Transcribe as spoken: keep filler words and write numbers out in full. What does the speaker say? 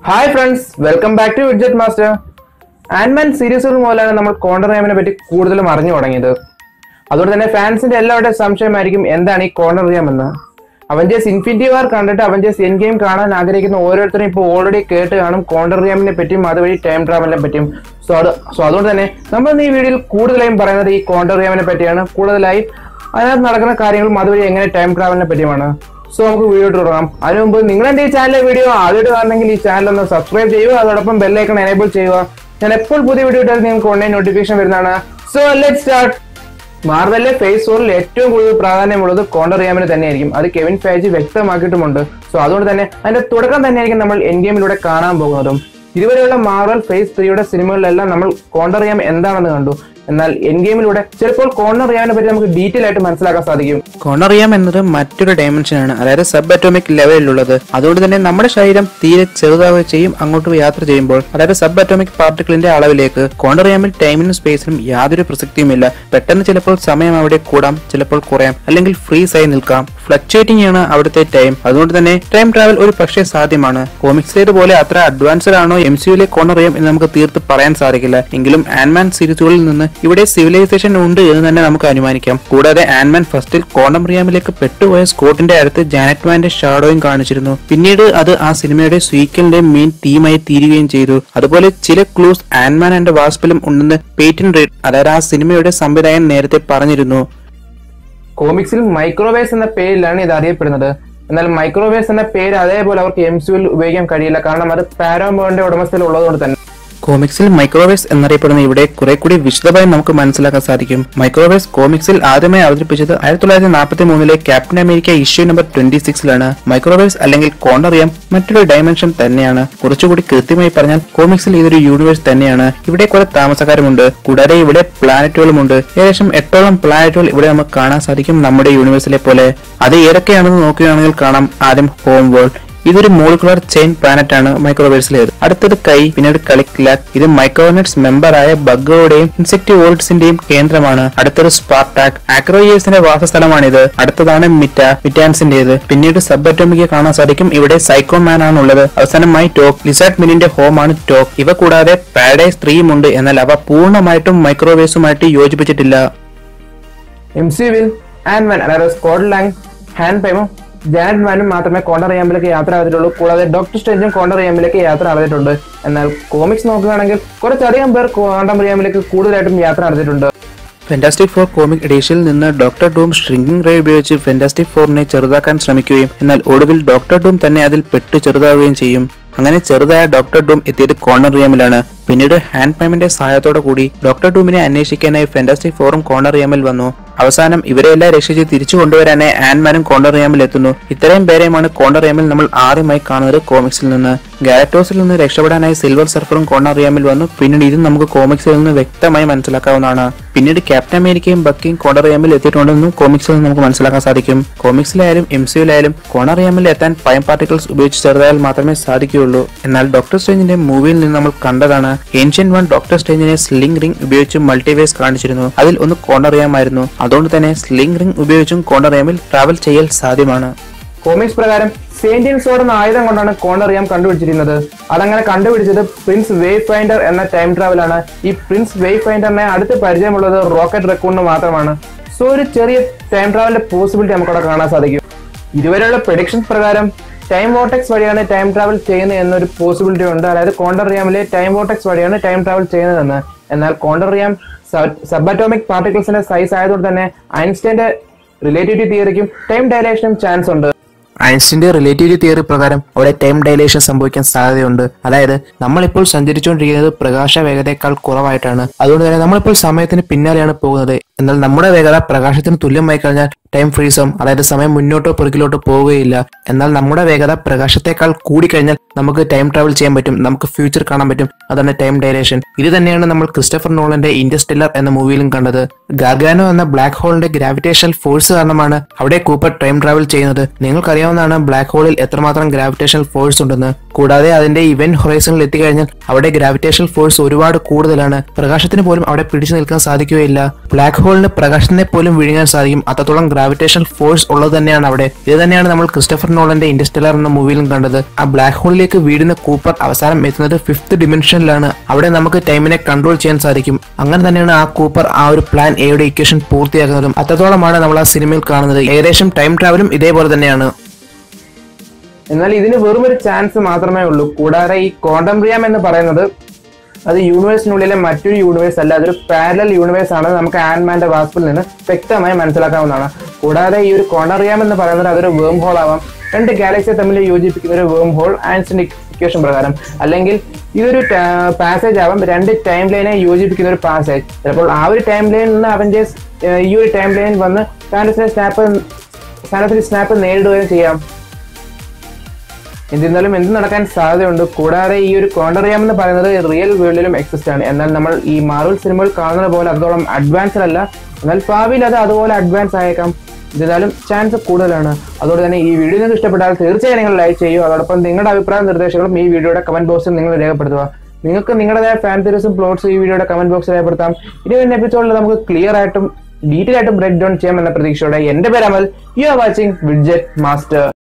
Hi friends, welcome back to widget master. Antman സീരീസുകൾ മുതലാണ് നമ്മൾ കോണ്ടർ റിയാമിനെ പറ്റി കൂടുതലും അറിഞ്ഞു തുടങ്ങിയത്. അതുകൊണ്ട് തന്നെ ഫാൻസിന്റെ എല്ലാവരുടെയും സംശയമായിരിക്കും എന്താണ് ഈ കോണ്ടർ റിയാം എന്ന്. അവഞ്ചേഴ്സ് ഇൻഫിനിറ്റി വാർ കണ്ടിട്ട് അവഞ്ചേഴ്സ് എൻഡ് ഗെയിം കാണാൻ ആഗ്രഹിക്കുന്ന ഓരോരുത്തരും ഇപ്പോൾ ഓൾറെഡി കേട്ട് കാണും കോണ്ടർ റിയാമിനെ പറ്റിയും അതുവഴി ടൈം ട്രാവലിനെ പറ്റിയും. സോ അത് സോ അതുകൊണ്ട് തന്നെ നമ്മൾ ഈ വീഡിയോയിൽ കൂടുതലായും പറയുന്നത് ഈ കോണ്ടർ റിയാമിനെ പറ്റിയാണ്. കൂടുതലായി അതിനകത്ത് നടക്കുന്ന കാര്യങ്ങളും അതുവഴി എങ്ങനെ ടൈം ട്രാവലിനെ പറ്റിയുമാണ്. സോ നമുക്ക് വീഡിയോ തുടങ്ങാം. അതിനു മുമ്പ് നിങ്ങൾ എന്റെ ഈ ചാനലിലെ വീഡിയോ ആദ്യമായിട്ട് കാണണമെങ്കിൽ ഈ ചാനൽ ഒന്ന് സബ്സ്ക്രൈബ് ചെയ്യുക, അതോടൊപ്പം ബെല്ലൈക്കൺ എനേബിൾ ചെയ്യുക. ഞാൻ എപ്പോൾ പുതിയ വീഡിയോ ഇട്ടാൽ നിങ്ങൾക്ക് ഓൺലൈൻ നോട്ടിഫിക്കേഷൻ വരുന്നതാണ്. So let's start. മാർവലിലെ ഫേസ് ഫോറിൽ ഏറ്റവും കൂടുതൽ പ്രാധാന്യമുള്ളത് കോണ്ടർ റിയാമിന് തന്നെയായിരിക്കും. അത് കെവിൻ ഫൈജി വ്യക്തമാക്കിയിട്ടുമുണ്ട്. സോ അതുകൊണ്ട് തന്നെ അതിന്റെ തുടക്കം തന്നെയായിരിക്കും നമ്മൾ എൻഡ് ഗെയിമിലൂടെ കാണാൻ പോകുന്നതും. ഇതുവരെയുള്ള മാർവൽ ഫേസ് ത്രീയുടെ സിനിമകളിലെല്ലാം നമ്മൾ കോണ്ടർ റിയാം എന്താണെന്ന് കണ്ടു. എന്നാൽ എൻഡ് ഗെയിമിലൂടെ ചിലപ്പോൾ കോണ്ടർ റിയാമിനെ പറ്റി നമുക്ക് ഡീറ്റെയിൽ ആയിട്ട് മനസ്സിലാക്കാൻ സാധിക്കും. കോണ്ടർ റിയാം എന്നത് മറ്റൊരു ഡയമെൻഷൻ ആണ്, അതായത് സബ് അറ്റോമിക് ലെവലിലുള്ളത്. അതുകൊണ്ട് തന്നെ നമ്മുടെ ശരീരം തീരെ ചെറുതാവുകയും ചെയ്യും അങ്ങോട്ട് യാത്ര ചെയ്യുമ്പോൾ. അതായത് സബ് അറ്റോമിക് പാർട്ടിക്കിളിന്റെ അളവിലേക്ക് കോണ്ടർ റിയാമിൽ ടൈമിനും സ്പേസിനും യാതൊരു പ്രസക്തിയുമില്ല. പെട്ടെന്ന് ചിലപ്പോൾ സമയം അവിടെ കൂടാം, ചിലപ്പോൾ കുറയാം, അല്ലെങ്കിൽ ഫ്രീസ് ആയി നിൽക്കാം. ഫ്ലക്ച്വേറ്റിംഗ് ആണ് അവിടുത്തെ ടൈം. അതുകൊണ്ട് തന്നെ ടൈം ട്രാവൽ ഒരു പക്ഷേ സാധ്യമാണ്. കോമിക്സിലേതുപോലെ അത്ര അഡ്വാൻസ്ഡ് ആണോ എം സി യുയിലെ കോണ്ടർ റിയാം എന്ന് നമുക്ക് തീർത്ത് പറയാൻ സാധിക്കില്ല. എങ്കിലും ആൻഡ്മാൻ സീരീസുകളിൽ നിന്ന് ഇവിടെ സിവിലൈസേഷൻ ഉണ്ട് എന്ന് തന്നെ നമുക്ക് അനുമാനിക്കാം. കൂടാതെ ആൻഡ്മാൻ ഫസ്റ്റിൽ കോണ്ടർ റിയാമിലേക്ക് പെട്ടുപോയ സ്കോട്ടിന്റെ അടുത്ത് ജാനറ്റ് മാന്റെ ഷാഡോയും കാണിച്ചിരുന്നു. പിന്നീട് അത് ആ സിനിമയുടെ സ്വീക്കലിന്റെ മെയിൻ തീമായി തീരുകയും ചെയ്തു. അതുപോലെ ചില ക്ലൂസ് ആൻഡ്മാൻ ആൻഡ് വാസ്പിലും ഉണ്ടെന്ന് പേറ്റൻ റീഡ്, അതായത് ആ സിനിമയുടെ സംവിധായകൻ നേരത്തെ പറഞ്ഞിരുന്നു. കോമിക്സിൽ മൈക്രോവേവ്സ് എന്ന പേരിലാണ് ഇത് അറിയപ്പെടുന്നത്. എന്നാൽ മൈക്രോവേവ്സ് എന്ന പേര് അതേപോലെ അവർക്ക് എം സി യുവിൽ ഉപയോഗിക്കാൻ കഴിയില്ല, കാരണം അത് പാരാമോണിന്റെ ഉടമസ്ഥയിൽ ഉള്ളതുകൊണ്ട് തന്നെ. കോമിക്സിൽ മൈക്രോവേവ്സ് എന്നറിയപ്പെടുന്ന ഇവിടെ കുറെ കൂടി വിശദമായി നമുക്ക് മനസ്സിലാക്കാൻ സാധിക്കും. മൈക്രോവേവ്സ് കോമിക്സിൽ ആദ്യമായി അവതരിപ്പിച്ചത് ആയിരത്തി തൊള്ളായിരത്തി നാൽപ്പത്തി മൂന്നിലെ captain America issue number twenty സിക്സിലാണ്. മൈക്രോവേവ്സ് അല്ലെങ്കിൽ കോണ്ടർ റിയാം മറ്റൊരു ഡയമെൻഷൻ തന്നെയാണ്. കുറച്ചുകൂടി കൃത്യമായി പറഞ്ഞാൽ കോമിക്സിൽ ഇതൊരു യൂണിവേഴ്സ് തന്നെയാണ്. ഇവിടെ കുറെ താമസക്കാരുമുണ്ട്, കൂടാതെ ഇവിടെ പ്ലാനറ്റുകളുമുണ്ട്. ഏകദേശം എട്ടോളം പ്ലാനറ്റുകൾ ഇവിടെ നമുക്ക് കാണാൻ സാധിക്കും നമ്മുടെ യൂണിവേഴ്സിലെ പോലെ. അത് ഏതൊക്കെയാണെന്ന് നോക്കുകയാണെങ്കിൽ കാണാം. ആദ്യം ഹോം വേൾഡ്, ഇതൊരു മോളിക്കുലർ ചെയിൻ പ്ലാനറ്റ് ആണ് മൈക്രോവേവ്സിലേത്. അടുത്തത് കൈ, പിന്നീട് കളിക്ലാക്, ഇത് മൈക്രോനെറ്റ്സ് മെമ്പറായ ബഗ്ഗുകളുടെയും ഇൻസെക്ടിവോൾഡ്സിന്റെയും കേന്ദ്രമാണ്. അടുത്തത് സ്പാർട്ടാക്, ആക്രോയേഴ്സിന്റെ വാസസ്ഥലമാണിത്. അടുത്തതാണ് മിറ്റ, മിറ്റാൻസിന്റേത്. പിന്നീട് സബ് അറ്റോമിക് കാണാൻ സാധിക്കും, ഇവിടെ സൈക്കോമാൻ ആണുള്ളത്. അവസാനമായി ടോക്ക്, ലിസാർഡ് മിനിന്റെ ഹോം ആണ് ടോക്ക്. ഇവ കൂടാതെ പാരഡൈസ് ത്രീയും ഉണ്ട്, എന്നാൽ അവ പൂർണ്ണമായിട്ടും മൈക്രോവേവ്സുമായിട്ട് യോജിപ്പിച്ചിട്ടില്ല. എം സി യുവിൽ ആൻഡ്മാൻ, അതായത് സ്കോട്ട് ലാങ്, ഹാൻ പൈമും ജാനറ്റ് മാനും മാത്രമേ കോണ്ടർ റിയാമിലേക്ക് യാത്ര നടത്തിയിട്ടുള്ളൂ. കൂടാതെ ഡോക്ടർ സ്ട്രേഞ്ചും കോണ്ടർ റിയാമിലേക്ക് യാത്ര നടത്തിയിട്ടുണ്ട്. എന്നാൽ കോമിക്സ് നോക്കുകയാണെങ്കിൽ കുറച്ചധികം പേർ കോണ്ടർ റിയാമിലേക്ക് കൂടുതലായിട്ടും യാത്ര നടത്തിയിട്ടുണ്ട്. ഫാന്റാസ്റ്റിക് ഫോർ കോമിക് എഡിഷനിൽ നിന്ന് ഡോക്ടർ ഡൂം ഷ്രിങ്കിംഗ് റേ ഉപയോഗിച്ച് ഫാന്റാസ്റ്റിക് ഫോറിനെ ചെറുതാക്കാൻ ശ്രമിക്കുകയും എന്നാൽ ഒടുവിൽ ഡോക്ടർ ഡൂം തന്നെ അതിൽ പെട്ടു ചെറുതാവുകയും ചെയ്യും. അങ്ങനെ ചെറുതായ ഡോക്ടർ ഡൂം എത്തിയത് കോണ്ടർ റിയാമിലാണ്. പിന്നീട് ഹാൻഡ് പൈമിന്റെ സഹായത്തോടെ കൂടി ഡോക്ടർ ഡൂമിനെ അന്വേഷിക്കാനായി ഫാന്റാസ്റ്റിക് ഫോറും കോണ്ടർ റിയാമിൽ വന്നു. അവസാനം ഇവരെല്ലാം രക്ഷിച്ച് തിരിച്ചു കൊണ്ടുവരാനായി ആൻഡ്മാനും കോണ്ടർ റിയാമിൽ എത്തുന്നു. ഇത്രയും പേരെയുമാണ് കോണ്ടർ റിയാമിൽ നമ്മൾ ആദ്യമായി കാണുന്നത് കോമിക്സിൽ നിന്ന്. ഗാലക്ടോസിൽ നിന്ന് രക്ഷപ്പെടാനായി സിൽവർ സർഫറും കോണ്ടർ റിയാമിൽ വന്നു. പിന്നീട് ഇത് നമുക്ക് കോമിക്സിൽ നിന്ന് വ്യക്തമായി മനസ്സിലാക്കാവുന്നതാണ്. പിന്നീട് ക്യാപ്റ്റൻ അമേരിക്കയും ബക്കിയും കോണ്ടർ റിയാമിൽ എത്തിയിട്ടുണ്ടെന്നും കോമിക്സിൽ നിന്ന് നമുക്ക് മനസ്സിലാക്കാൻ സാധിക്കും. കോമിക്സിലായാലും എം സി യുലായാലും കോണ്ടർ റിയാമിൽ എത്താൻ പൈം പാർട്ടിക്കിൾസ് ഉപയോഗിച്ച് ചെറുതായാൽ മാത്രമേ സാധിക്കുകയുള്ളൂ. എന്നാൽ ഡോക്ടർ സ്ട്രേഞ്ചിന്റെ മൂവിയിൽ നിന്ന് നമ്മൾ കണ്ടതാണ്, ഏൻഷ്യന്റ് വൺ ഡോക്ടർ സ്ട്രേഞ്ചിനെ സ്ലിംഗ് റിംഗ് ഉപയോഗിച്ച് മൾട്ടിവേഴ്സ് കാണിച്ചിരുന്നു. അതിൽ ഒന്ന് കോണ്ടർ റിയാമായിരുന്നു. അതുകൊണ്ട് തന്നെ സ്ലിംഗ് റിംഗ് ഉപയോഗിച്ചും കോണ്ടർ റിയാമിൽ ട്രാവൽ ചെയ്യൽ സാധ്യമാണ്. കോമിക്സ് പ്രകാരം സെയിന്റിയൻ സോഡ് എന്ന ആയുധം കൊണ്ടാണ് കോണ്ടർ റിയാം കണ്ടുപിടിച്ചിരുന്നത്. അതങ്ങനെ കണ്ടുപിടിച്ചത് പ്രിൻസ് വേവ് ഫൈൻഡർ എന്ന ടൈം ട്രാവലാണ്. ഈ പ്രിൻസ് വേവ് ഫൈൻഡറിനെ അടുത്ത് പരിചയമുള്ളത് റോക്കറ്റ് റെക്കൂണിന് മാത്രമാണ്. സോ ഒരു ചെറിയ ടൈം ട്രാവലിന്റെ പോസിബിലിറ്റി നമുക്കവിടെ കാണാൻ സാധിക്കും. ഇതുവരെയുള്ള പ്രഡിക്ഷൻസ് പ്രകാരം ടൈം വോർട്ടെക്സ് വഴിയാണ് ടൈം ട്രാവൽ ചെയ്യുന്നത് എന്നൊരു പോസിബിലിറ്റി ഉണ്ട്. അതായത് കോണ്ടർ റിയാമിലെ ടൈം വോർട്ടെക്സ് വഴിയാണ് ടൈം ട്രാവൽ ചെയ്യുന്നതെന്ന്. എന്നാൽ കോണ്ടർ റിയാം സബ് അറ്റോമിക് പാർട്ടിക്കിൾസിന്റെ സൈസ് ആയതുകൊണ്ട് തന്നെ ഐൻസ്റ്റൈന്റെ റിലേറ്റിവിറ്റി തിയറിക്കും ടൈം ഡയലേഷനും ചാൻസ് ഉണ്ട്. ഐൻസ്റ്റൈന്റെ റിലേറ്റിവിറ്റി തിയറി പ്രകാരം അവിടെ ടൈം ഡയലേഷൻ സംഭവിക്കാൻ സാധ്യതയുണ്ട്. അതായത് നമ്മളിപ്പോൾ സഞ്ചരിച്ചുകൊണ്ടിരിക്കുന്നത് പ്രകാശ വേഗതയേക്കാൾ കുറവായിട്ടാണ്. അതുകൊണ്ട് തന്നെ നമ്മളിപ്പോൾ സമയത്തിന് പിന്നാലെയാണ് പോകുന്നത്. എന്നാൽ നമ്മുടെ വേഗത പ്രകാശത്തിന് തുല്യമായി കഴിഞ്ഞാൽ ടൈം ഫ്രീസും, അതായത് സമയം മുന്നോട്ടോ പുറകിലോട്ടോ പോവുകയില്ല. എന്നാൽ നമ്മുടെ വേഗത പ്രകാശത്തെക്കാൾ കൂടിക്കഴിഞ്ഞാൽ നമുക്ക് ടൈം ട്രാവൽ ചെയ്യാൻ പറ്റും, നമുക്ക് ഫ്യൂച്ചർ കാണാൻ പറ്റും. അതാണ് ടൈം ഡയലേഷൻ. ഇത് തന്നെയാണ് നമ്മൾ ക്രിസ്റ്റഫർ നോളന്റെ ഇന്റർസ്റ്റെല്ലർ എന്ന മൂവിയിലും കണ്ടത്. ഗാർഗാനോ എന്ന ബ്ലാക്ക് ഹോളിന്റെ ഗ്രാവിറ്റേഷണൽ ഫോഴ്സ് കാരണമാണ് അവിടെ കൂപ്പർ ടൈം ട്രാവൽ ചെയ്യുന്നത്. നിങ്ങൾക്കറിയാവുന്നതാണ് ബ്ലാക്ക് ഹോളിൽ എത്രമാത്രം ഗ്രാവിറ്റേഷണൽ ഫോഴ്സ് ഉണ്ടെന്ന്. കൂടാതെ അതിന്റെ ഇവന്റ് ഹൊറൈസണിൽ എത്തിക്കഴിഞ്ഞാൽ അവിടെ ഗ്രാവിറ്റേഷണൽ ഫോഴ്സ് ഒരുപാട് കൂടുതലാണ്. പ്രകാശത്തിന് പോലും അവിടെ പിടിച്ചു നിൽക്കാൻ സാധിക്കുകയില്ല. ബ്ലാക്ക് ഹോളിന് പ്രകാശത്തിനെ പോലും വിഴുങ്ങാൻ സാധിക്കും, അത്രത്തോളം ഗ്രാവിറ്റേഷണൽ ഫോഴ്സ് ഉള്ളത് തന്നെയാണ് അവിടെ. ഇത് തന്നെയാണ് നമ്മൾ ക്രിസ്റ്റഫർ നോളന്റെ ഇന്റർസ്റ്റെല്ലർ എന്ന മൂവിയിലും കണ്ടത്. ആ ബ്ലാക്ക് ഹോളിലേക്ക് വീഴുന്ന കൂപ്പർ അവസാനം എത്തുന്നത് ഫിഫ്ത്ത് ഡിമെൻഷനിലാണ്. അവിടെ നമുക്ക് ടൈമിനെ കൺട്രോൾ ചെയ്യാൻ സാധിക്കും. അങ്ങനെ തന്നെയാണ് ആ കൂപ്പർ ആ ഒരു പ്ലാൻ എയുടെ ഇക്വേഷൻ പൂർത്തിയാക്കുന്നതും. അത്രത്തോളമാണ് നമ്മൾ ആ സിനിമയിൽ കാണുന്നത്. ഏകദേശം ടൈം ട്രാവലും ഇതേപോലെ തന്നെയാണ്. എന്നാൽ ഇതിന് വെറും ഒരു ചാൻസ് മാത്രമേ ഉള്ളൂ. കൂടാതെ ഈ ക്വാണ്ടം റിയാം എന്ന് പറയുന്നത് അത് യൂണിവേഴ്സിനുള്ളിലെ മറ്റൊരു യൂണിവേഴ്സ് അല്ല, അതൊരു പാരലൽ യൂണിവേഴ്സ് ആണ്. നമുക്ക് ആൻഡ്മാന്റെ വാസ്പിൽ നിന്ന് വ്യക്തമായി മനസ്സിലാക്കാവുന്നതാണ്. കൂടാതെ ഈ ഒരു ക്വാണ്ടം റിയാം എന്ന് പറയുന്നത് അതൊരു വേം ഹോൾ ആവാം. രണ്ട് ഗാലക്സിയെ തമ്മിൽ യോജിപ്പിക്കുന്ന ഒരു വേം ഹോൾ ഐൻസ്റ്റൈൻ ഇക്വേഷൻ പ്രകാരം, അല്ലെങ്കിൽ ഇതൊരു പാസേജ് ആവാം, രണ്ട് ടൈം ലൈനെ യോജിപ്പിക്കുന്ന ഒരു പാസേജ്. ചിലപ്പോൾ ആ ഒരു ടൈം ലൈനിൽ നിന്ന് അവഞ്ചേഴ്സ് ഈ ഒരു ടൈം ലൈനിൽ വന്ന് സാനസിനെ സ്നാപ്പ് സാനസിന് സ്നാപ്പ് നേരിടുകയും ചെയ്യാം. എന്നിരുന്നാലും എന്ത് നടക്കാൻ സാധ്യതയുണ്ട്. കൂടാതെ ഈ ഒരു ക്വാണ്ടം റിയാം എന്ന് പറയുന്നത് റിയൽ വേൾഡിലും എക്സിസ്റ്റ് ആണ്. എന്നാൽ നമ്മൾ ഈ മാർവൽ സിനിമകൾ കാണുന്നത് പോലെ അതോളം അഡ്വാൻസ്ഡ് അല്ല. എന്നാൽ ഭാവിയിൽ അത് അതുപോലെ അഡ്വാൻസ് ആയേക്കാം. എന്നിരുന്നാലും ചാൻസ് കൂടുതലാണ്. അതുകൊണ്ട് തന്നെ ഈ വീഡിയോ നിങ്ങൾക്ക് ഇഷ്ടപ്പെട്ടാൽ തീർച്ചയായും നിങ്ങൾ ലൈക്ക് ചെയ്യൂ. അതോടൊപ്പം നിങ്ങളുടെ അഭിപ്രായ നിർദ്ദേശങ്ങളും ഈ വീഡിയോയുടെ കമന്റ് ബോക്സിൽ നിങ്ങൾ രേഖപ്പെടുത്തുക. നിങ്ങൾക്ക് നിങ്ങളുടേതായ ഫാൻ തിയറീസും പ്ലോട്ട്സും ഈ വീഡിയോയുടെ കമന്റ് ബോക്സിൽ രേഖപ്പെടുത്താം. ഇനി വരുന്ന എപ്പിസോഡിൽ നമുക്ക് ക്ലിയർ ആയിട്ടും ഡീറ്റെയിൽ ആയിട്ടും ബ്രേക്ക് ഡൗൺ ചെയ്യാം എന്ന പ്രതീക്ഷയോടെ എന്റെ പേര് അമൽ. You are watching widget master.